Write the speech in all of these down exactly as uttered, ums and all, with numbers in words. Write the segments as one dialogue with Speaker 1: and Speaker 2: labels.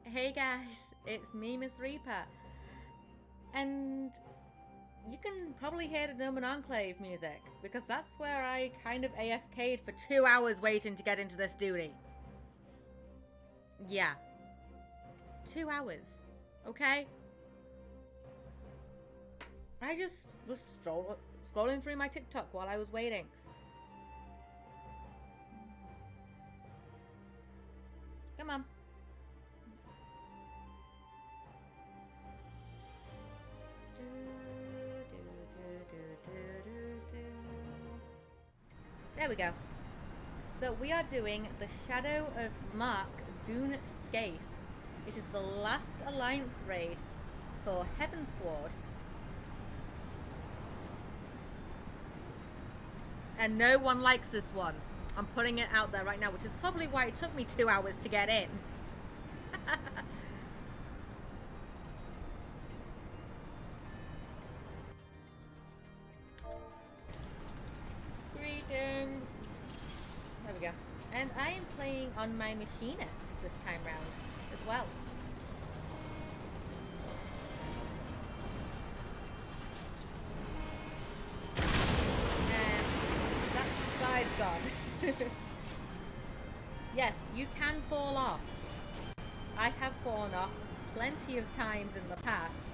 Speaker 1: Hey guys, it's me, Miss Reaper. And you can probably hear the Gnomon Enclave music, because that's where I kind of A F K'd for two hours waiting to get into this duty. Yeah. Two hours. Okay? I just was stroll scrolling through my TikTok while I was waiting. Come on. There we go. So we are doing the Shadow of Mark Dune Scathe. It is the last Alliance raid for Heavensward. And no one likes this one. I'm putting it out there right now, which is probably why it took me two hours to get in. Greetings. There we go. And I am playing on my Machinist this time round as well. And that's the sides gone. Yes, you can fall off. I have fallen off plenty of times in the past.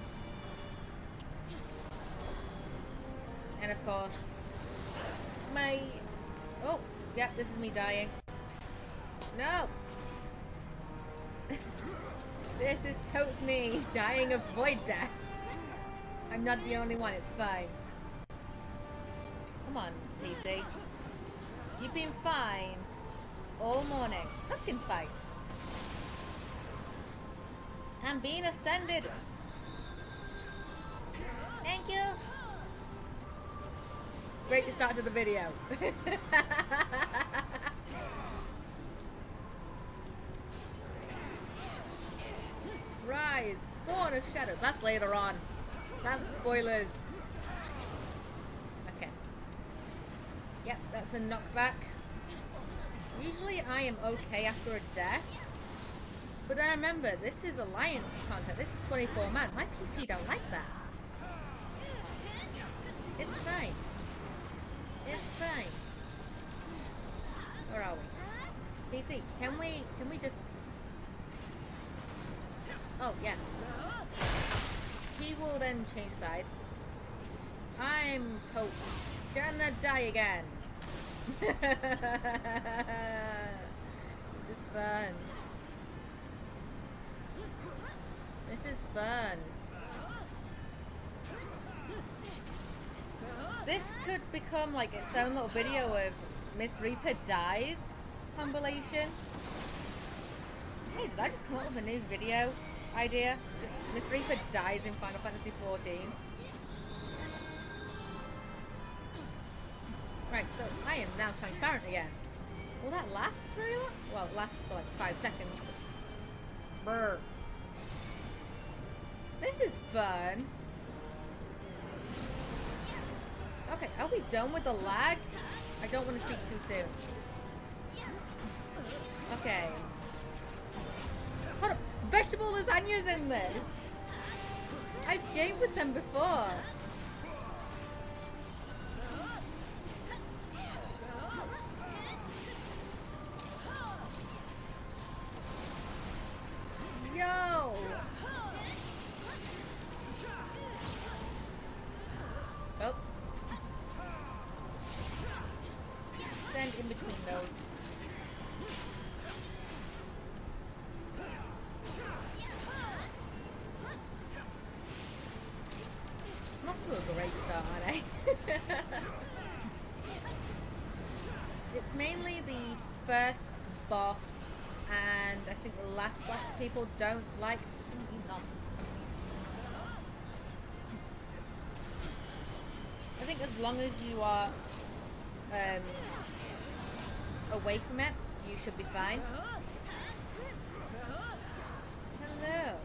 Speaker 1: And of course, my... Oh, yep, this is me dying. No! This is totes me dying of void death. I'm not the only one, it's fine. Come on, P C. You've been fine all morning. Pumpkin spice. I'm being ascended. Thank you. Great start to the video. Rise, spawn of shadows. That's later on. That's spoilers. Okay. Yep, that's a knockback. Usually I am okay after a death. But I remember, this is Alliance content. This is twenty-four man. My P C don't like that. It's fine. It's fine. Where are we? P C, can we, can we just... Oh, yeah. He will then change sides. I'm totes gonna die again. This is fun. This is fun. This could become like its own little video of Miss Reaper dies compilation. Hey, did I just come up with a new video idea? Just Miss Reaper dies in Final Fantasy fourteen. Right, so I am now transparent again. Will that last very long? Well, it lasts for like five seconds. Brr. This is fun. Okay, are we done with the lag? I don't want to speak too soon. Okay. Hold up. Vegetable lasagna's in this. I've gamed with them before. Yo! Oh. Stand in between those. I'm off to a great start, aren't I? It's mainly the first boss, and I think the last boss people don't like. Not. I think as long as you are um, away from it, you should be fine. Hello.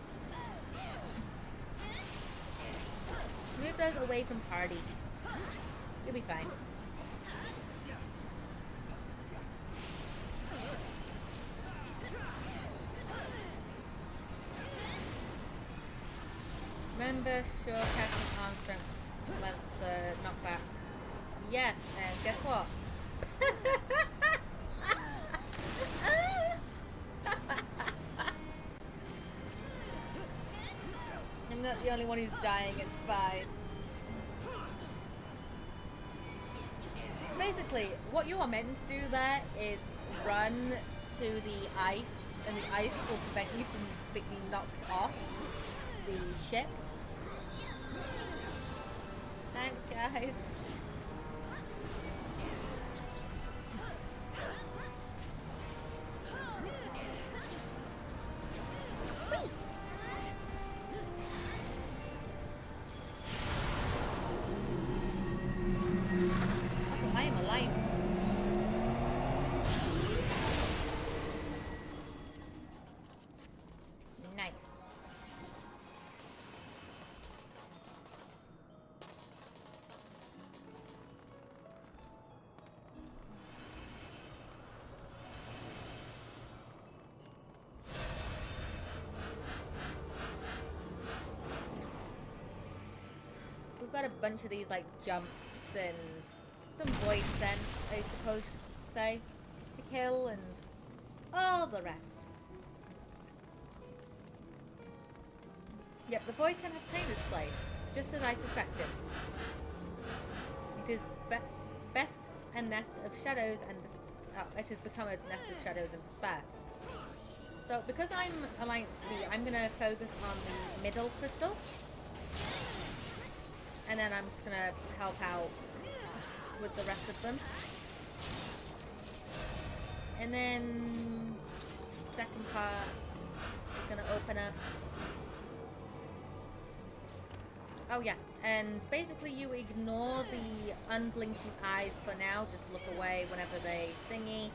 Speaker 1: Move those away from party. You'll be fine. Remember sure Captain Armstrong left the knockbacks. Yes, and guess what? I'm not the only one who's dying, it's fine. Basically, what you are meant to do there is run to the ice, and the ice will prevent you from being knocked off the ship. Thanks, guys. Whee! Also, I am alive. Nice. We've got a bunch of these like jumps and some void scent, I suppose you could say, to kill and all the rest. Yep, the void scent has claimed this place, just as I suspected. It is be best a nest of shadows and oh, it has become a nest of shadows and despair. So because I'm Alliance B, I'm going to focus on the middle crystal. And then I'm just going to help out with the rest of them. And then second part is going to open up. Oh yeah, and basically you ignore the unblinking eyes for now. Just look away whenever they thingy.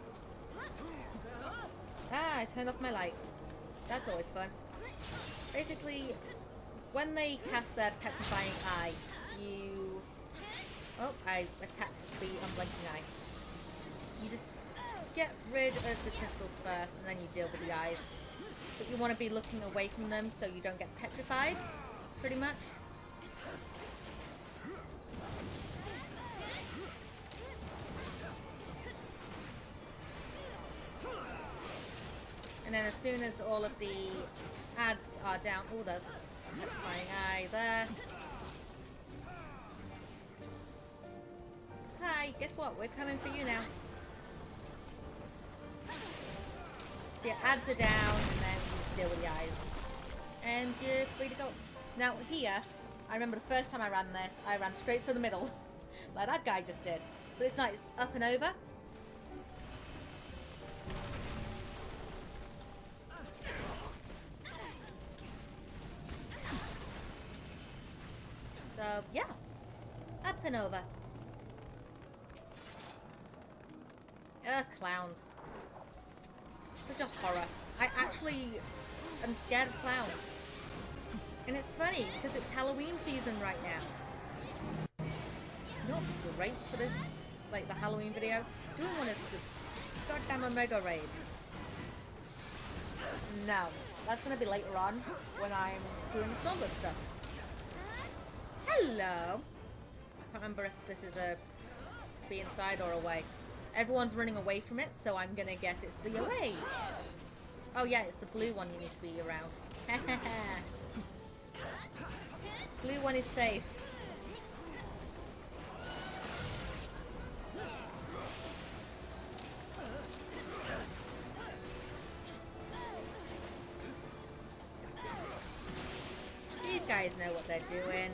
Speaker 1: Ah, I turned off my light. That's always fun. Basically, when they cast their petrifying eye, you... Oh, I attached the unblinking eye. You just get rid of the crystals first, and then you deal with the eyes. But you want to be looking away from them so you don't get petrified, pretty much. And then as soon as all of the ads are down, oh, there's a petrifying eye there. Hi, guess what? We're coming for you now. The ads are down, and then you just deal with the eyes. And you're free to go. Now here, I remember the first time I ran this, I ran straight for the middle. Like that guy just did. But it's not, it's up and over. So, yeah. Up and over. Ugh, clowns. Such a horror. I actually am scared of clowns. And it's funny, because it's Halloween season right now. You know what's great for this, like the Halloween video? Doing one of the goddamn Omega raids. No. That's going to be later on, when I'm doing the Stormblood stuff. Hello! I can't remember if this is a be inside or away. Everyone's running away from it, so I'm gonna guess it's the away. Oh yeah, it's the blue one you need to be around. Blue one is safe. These guys know what they're doing.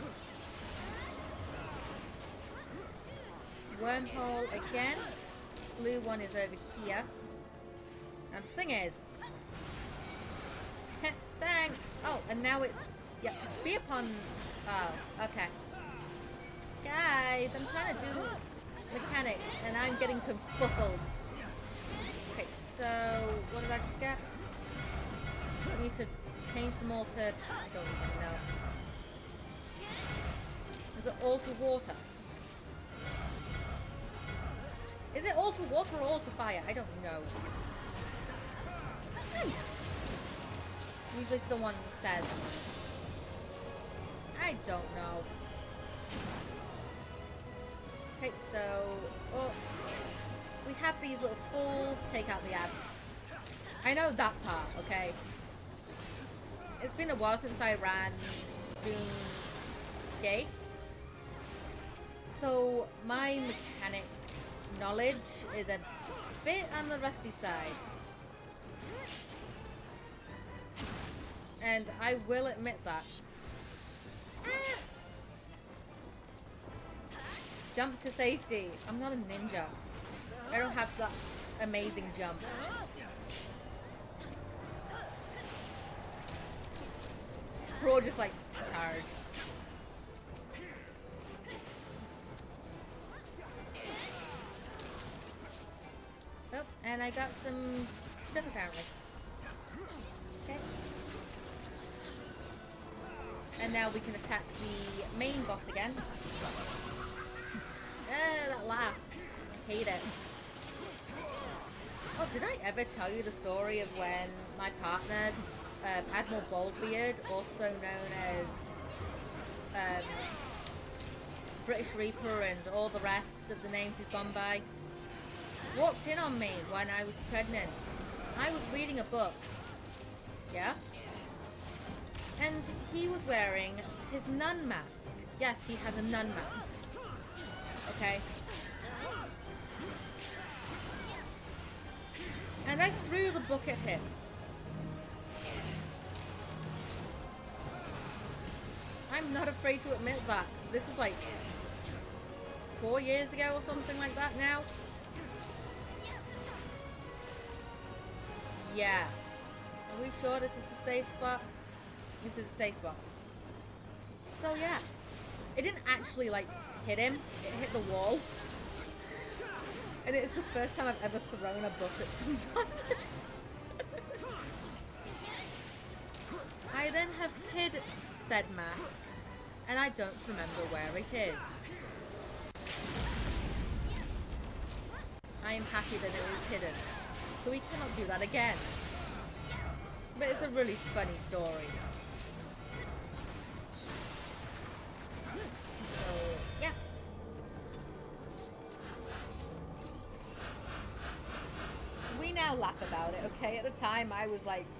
Speaker 1: Wormhole again. Blue one is over here. And the thing is... Thanks! Oh, and now it's... Yeah, be upon... Oh, okay. Guys, I'm trying to do mechanics, and I'm getting confuffled. Okay, so... What did I just get? I need to change them all to... I don't even know. Is it all to water? Is it all to water or all to fire? I don't know. Hmm. Usually someone says. I don't know. Okay, so oh, we have these little fools take out the ads. I know that part, okay? It's been a while since I ran Doomscape. So my mechanic knowledge is a bit on the rusty side. And I will admit that. Ah. Jump to safety. I'm not a ninja. I don't have that amazing jump. We're all just like charged. Oh, and I got some stuff apparently. Okay. And now we can attack the main boss again. Ah, that laugh. I hate it. Oh, did I ever tell you the story of when my partner, um, Admiral Baldbeard, also known as um, British Reaper and all the rest of the names he's gone by, walked in on me when I was pregnant. I was reading a book. Yeah? And he was wearing his nun mask. Yes, he has a nun mask. Okay? And I threw the book at him. I'm not afraid to admit that. This was like four years ago or something like that now. Yeah. Are we sure this is the safe spot? This is the safe spot. So yeah. It didn't actually like hit him. It hit the wall. And it's the first time I've ever thrown a book at someone. I then have hid said mask, and I don't remember where it is. I am happy that it was hidden, so we cannot do that again. But it's a really funny story. So, yeah. We now laugh about it, okay? At the time, I was like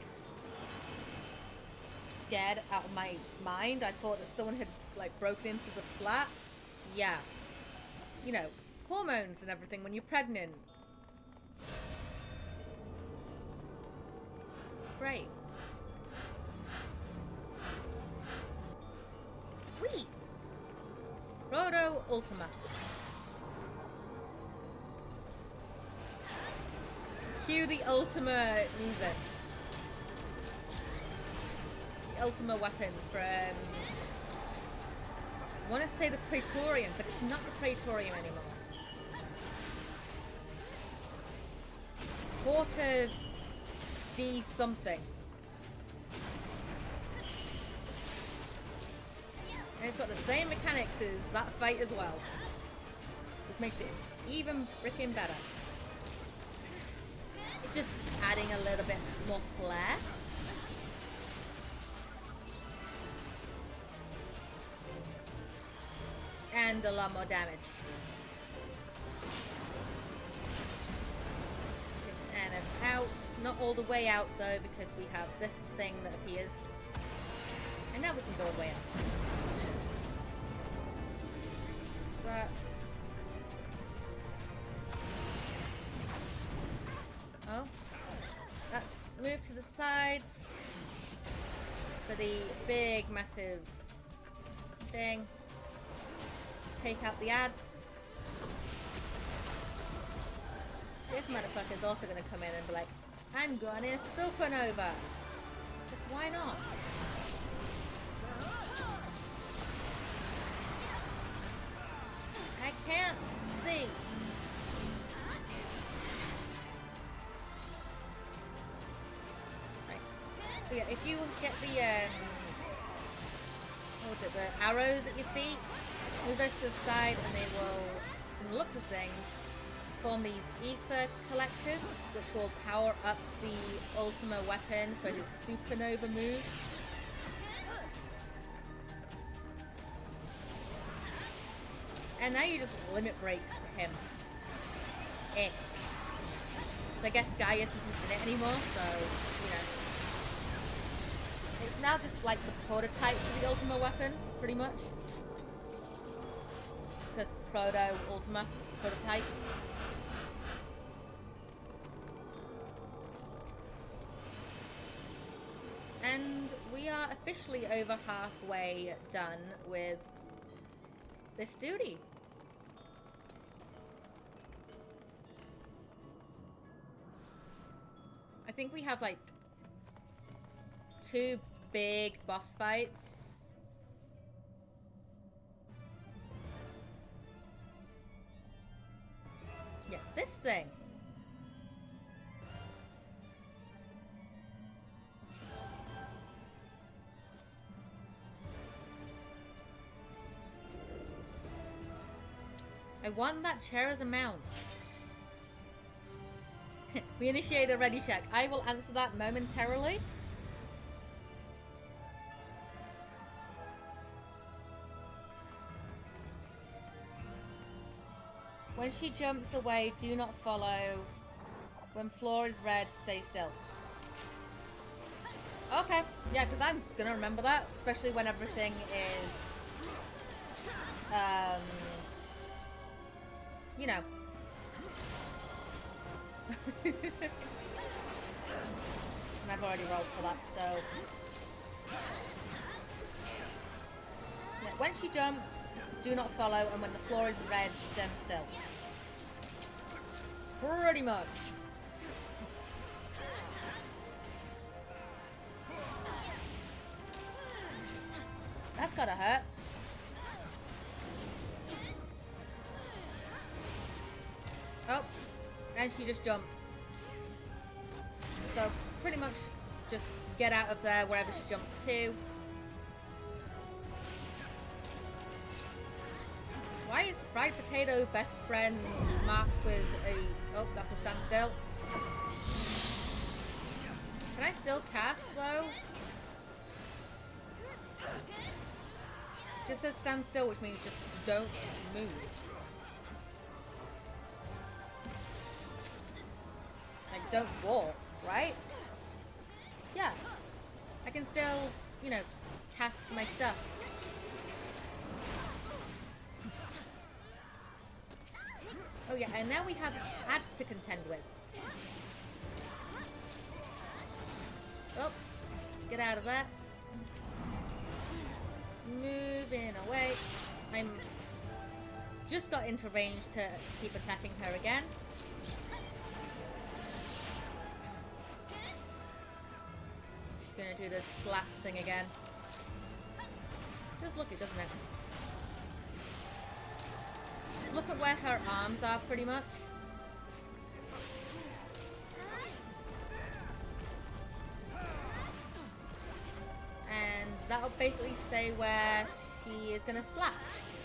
Speaker 1: scared out of my mind. I thought that someone had like broken into the flat. Yeah. You know, hormones and everything when you're pregnant. It's great. Whee! Proto Ultima. Cue the Ultima music. The Ultima weapon from... I want to say the Praetorian, but it's not the Praetorian anymore. Quarter D something. And it's got the same mechanics as that fight as well. Which makes it even freaking better. It's just adding a little bit more flair. And a lot more damage. And it's out. Not all the way out though, because we have this thing that appears. And now we can go all the way out. That's... Oh. Let's move to the sides for the big, massive thing. Take out the ads. This motherfucker's also gonna come in and be like, I'm going in supernova. Just why not? I can't see. Right. So yeah, if you get the um, what was it, the arrows at your feet, move those to the side, and they will, from the looks of things, form these ether collectors, which will power up the Ultima weapon for his supernova move. And now you just limit break him. It. So I guess Gaius isn't in it anymore, so, you know. It's now just like the prototype for the Ultima weapon, pretty much. Because Proto, Ultima, prototype. And we are officially over halfway done with this duty. I think we have like two big boss fights. Yeah, this thing. I want that chair as a mount. We initiate a ready check. I will answer that momentarily. When she jumps away, do not follow. When floor is red, stay still. Okay, yeah, because I'm gonna remember that, especially when everything is, um, you know. And I've already rolled for that, so. Yeah, when she jumps, do not follow, and when the floor is red, stand still. Pretty much. That's gotta hurt. Oh, and she just jumped. So pretty much just get out of there wherever she jumps to. Why is fried potato best friend marked with a... Oh, that's a standstill. Can I still cast though? Just says stand still, which means just don't move. Like, don't walk, right? Yeah. I can still, you know, cast my stuff. Oh yeah, and now we have ads to contend with. Oh, let's get out of that. Moving away. I'm just got into range to keep attacking her again. She's gonna do this slap thing again. Just look it, doesn't it? Just look at where her arms are, pretty much. And that'll basically say where he is gonna slap.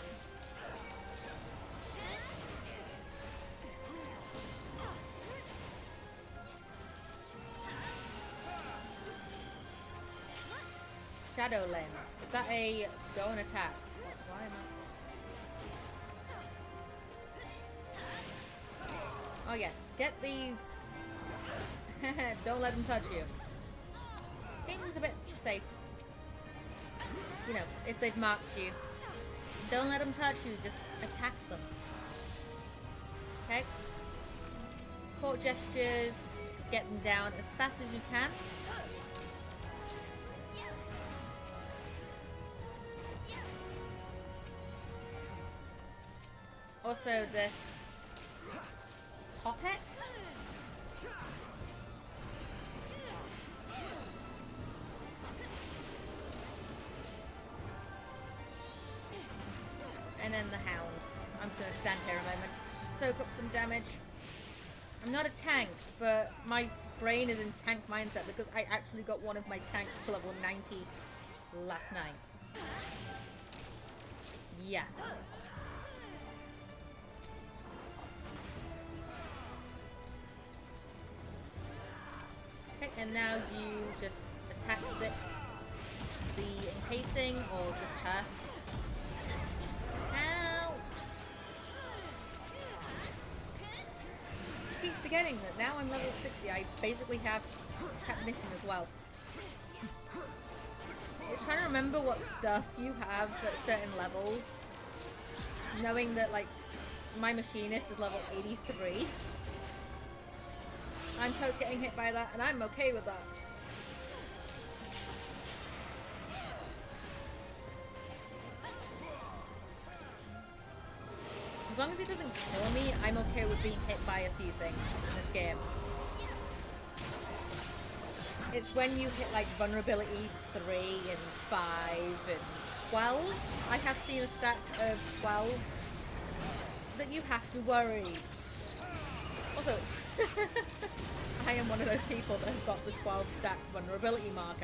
Speaker 1: Shadow Limb. Is that a go and attack? Why am I... Oh yes, get these. Don't let them touch you. Seems a bit safe. You know, if they've marked you. Don't let them touch you, just attack them. Okay? Court gestures, get them down as fast as you can. Also this Poppet. And then the Hound. I'm just going to stand here a moment. Soak up some damage. I'm not a tank, but my brain is in tank mindset because I actually got one of my tanks to level ninety last night. Yeah. Okay, and now you just attack the, the encasing or just her. Ow! forgetting that now I'm level sixty. I basically have Technician as well. It's trying to remember what stuff you have at certain levels. Knowing that, like, my Machinist is level eighty-three. I'm totes getting hit by that, and I'm okay with that. As long as it doesn't kill me, I'm okay with being hit by a few things in this game. It's when you hit like vulnerability three and five and twelve, I have seen a stack of twelve, that you have to worry. Also, I am one of those people that have got the twelve stack vulnerability marker.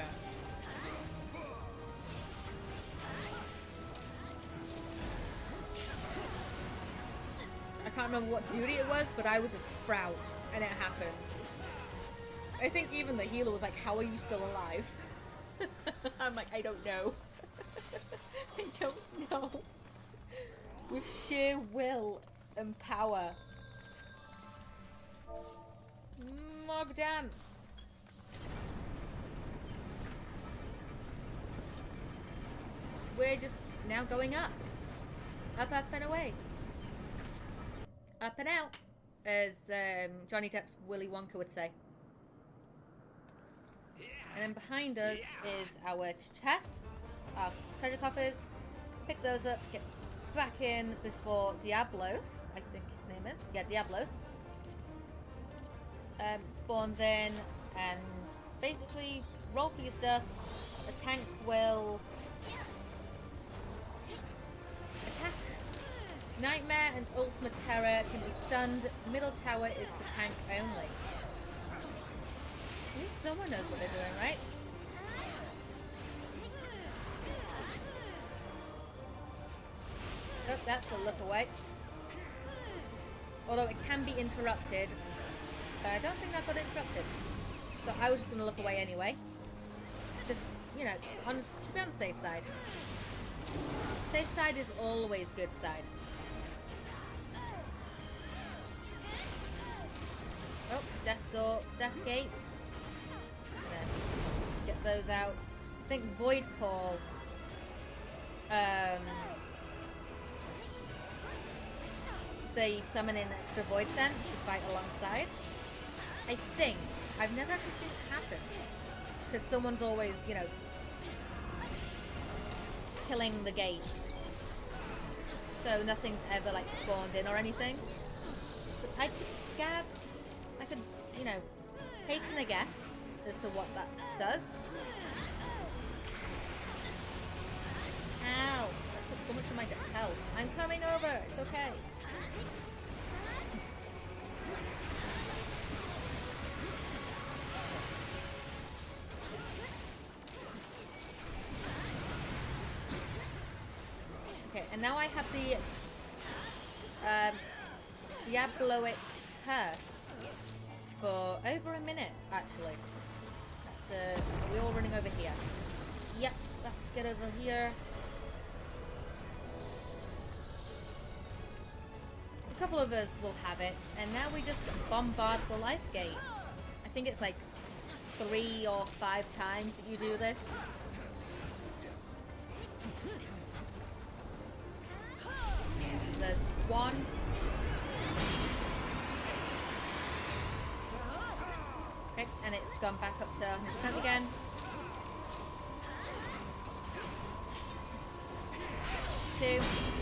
Speaker 1: I can't remember what duty it was, but I was a sprout, and it happened. I think even the healer was like, how are you still alive? I'm like, I don't know. I don't know. With sheer will and power. Mog dance. We're just now going up. Up, up and away. Up and out, as um, Johnny Depp's Willy Wonka would say. And then behind us is our chest, our treasure coffers. Pick those up, get back in before Diablos, I think his name is. Yeah, Diablos. Um, spawns in and basically roll for your stuff. The tank will attack. Nightmare and Ultimate Terror can be stunned. Middle tower is for tank only. At least someone knows what they're doing, right? Oh, that's a look away. Although it can be interrupted. But I don't think that got interrupted. So I was just going to look away anyway. Just, you know, on, to be on the safe side. Safe side is always good side. Oh, death door, death gate. Get those out. I think Void Call. Um, they summon in extra Void Scent to fight alongside. I think. I've never actually seen it happen. Because someone's always, you know, killing the gate. So nothing's ever, like, spawned in or anything. But I could gab. I could, you know, hasten a guess as to what that does. Ow! That took so much of my health. I'm coming over! It's okay. Okay, and now I have the um, Diabloic Curse for over a minute, actually. That's, uh, are we all running over here? Yep, let's get over here. A couple of us will have it, and now we just bombard the life gate. I think it's like three or five times that you do this. There's one. Okay, and it's gone back up to one hundred percent again. Two.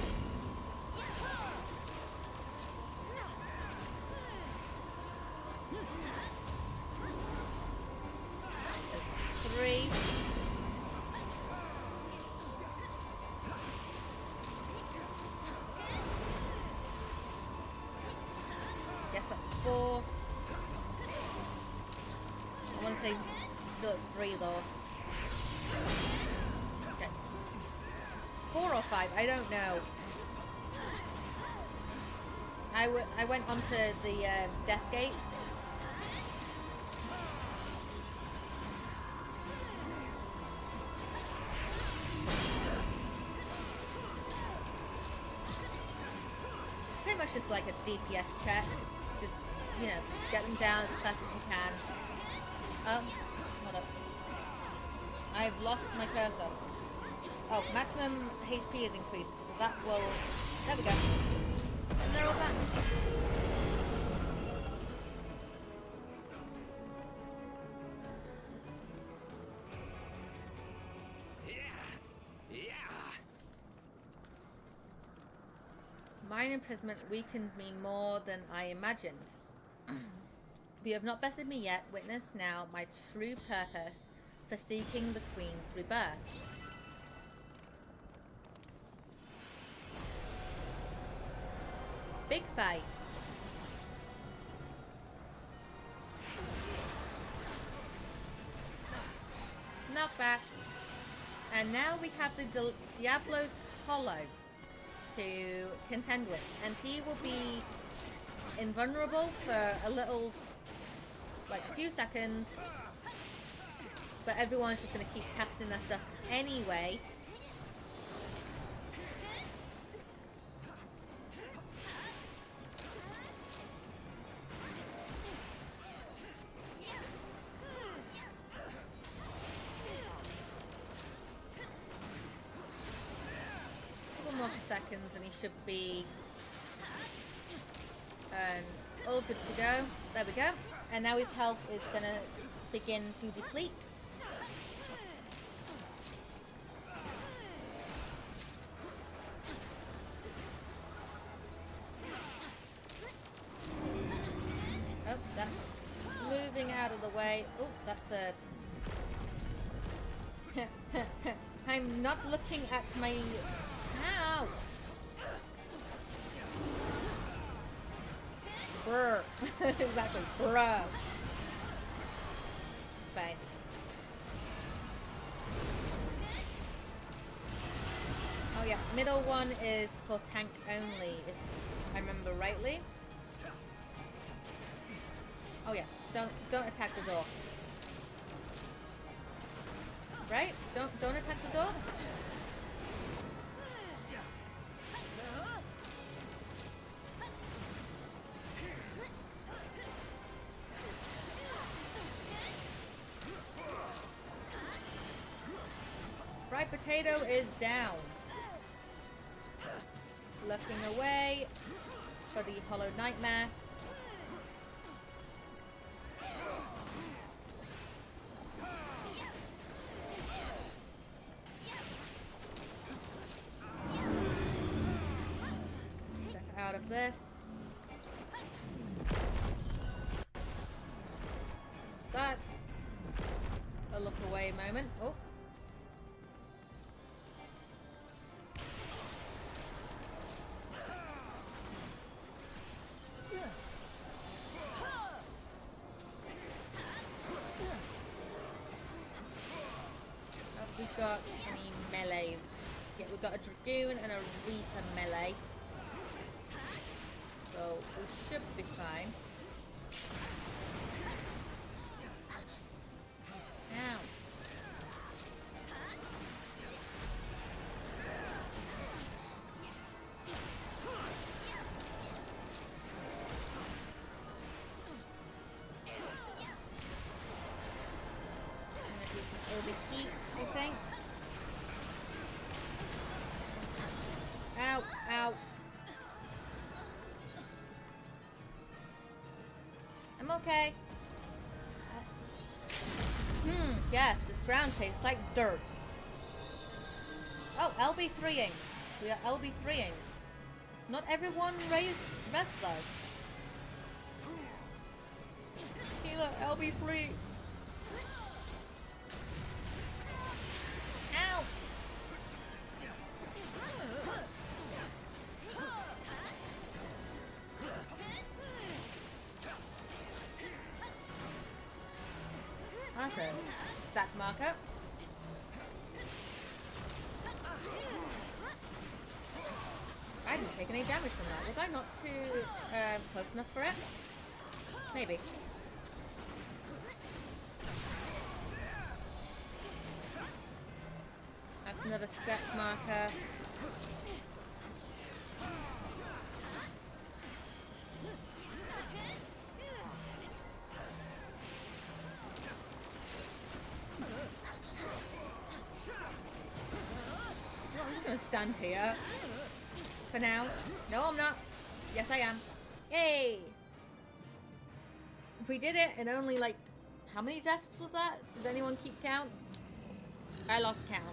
Speaker 1: There's three. Guess that's four. I want to say still at three though. Okay. Four or five, I don't know. I, w I went onto the um, death gate. Pretty much just like a D P S check. Just, you know, get them down as fast as you can. Um, hold up. I've lost my cursor. Oh, maximum H P is increased, so that will... There we go. And they're all gone. Mine imprisonment weakened me more than I imagined. But you have not bested me yet. Witness now my true purpose for seeking the Queen's rebirth. Big fight. Knockback. And now we have the Di Diablos Hollow to contend with, and he will be invulnerable for a little, like a few seconds, but everyone's just going to keep casting their stuff anyway. Seconds and he should be um, all good to go. There we go. And now his health is going to begin to deplete. Oh, that's moving out of the way. Oh, that's a... I'm not looking at my... Ow! Brr. Exactly. Bruh. It's fine. Oh yeah, middle one is for tank only, if I remember rightly. Oh yeah, don't don't attack the door. Right? Don't don't attack the door. Fried potato is down. Looking away for the Hollow Nightmare. Step out of this. That's a look away moment. Oh. We've got any melees? Yeah, we've got a Dragoon and a Reaper melee. So we should be fine. Ow. I'm gonna do some overheat, I think. Ow, ow. I'm okay. Hmm, yes, this ground tastes like dirt. Oh, L B three-ing. We are L B three-ing. Not everyone raised rest though. Healer, L B three. Ow! Okay. Stack marker. I didn't take any damage from that. Was I not too uh, close enough for it? Maybe. That's another step marker. stand here. For now. No, I'm not. Yes, I am. Yay! We did it in only like... How many deaths was that? Does anyone keep count? I lost count.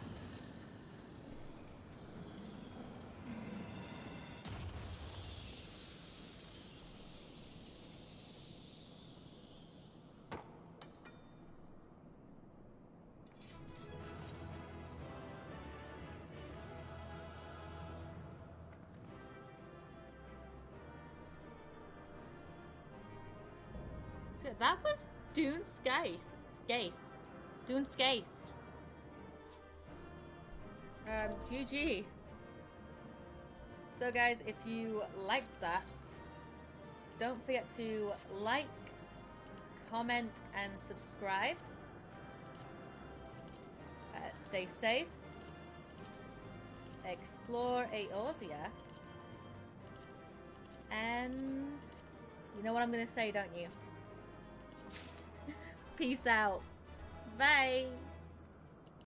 Speaker 1: That was Dune Scaith. Scaith. Dune Scaith. Um, G G. So guys, if you liked that, don't forget to like, comment, and subscribe. Uh, stay safe. Explore Eorzea. And you know what I'm gonna say, don't you? Peace out. Bye.